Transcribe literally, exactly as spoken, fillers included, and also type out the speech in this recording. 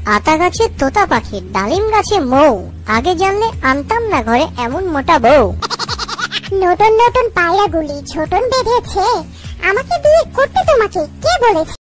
আতা গাছে তোতা পাখি, ডালিম গাছে মৌ, আগে জানলে আনতাম না ঘরে এমন মোটা বউ। নতুন নতুন পায়রাগুলি ছোটন বেঁধেছে, আমাকে বিয়ে করতে তোমাকে কে বলেছে?